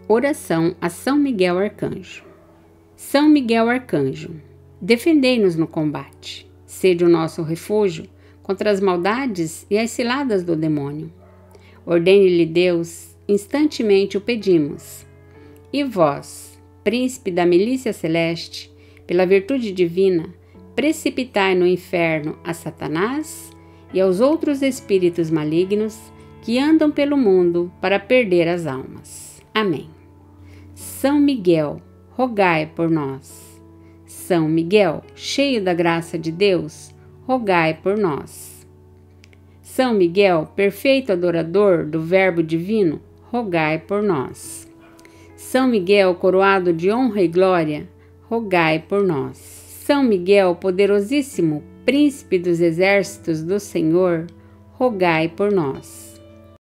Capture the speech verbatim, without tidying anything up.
Oração a São Miguel Arcanjo. São Miguel Arcanjo, defendei-nos no combate. Sede o nosso refúgio contra as maldades e as ciladas do demônio. Ordene-lhe Deus, instantemente o pedimos. E vós, príncipe da milícia celeste, pela virtude divina, precipitai no inferno a Satanás e aos outros espíritos malignos que andam pelo mundo para perder as almas. Amém. São Miguel, rogai por nós. São Miguel, cheio da graça de Deus, rogai por nós. São Miguel, perfeito adorador do Verbo divino, rogai por nós. São Miguel, coroado de honra e glória, rogai por nós. São Miguel, poderosíssimo, príncipe dos exércitos do Senhor, rogai por nós.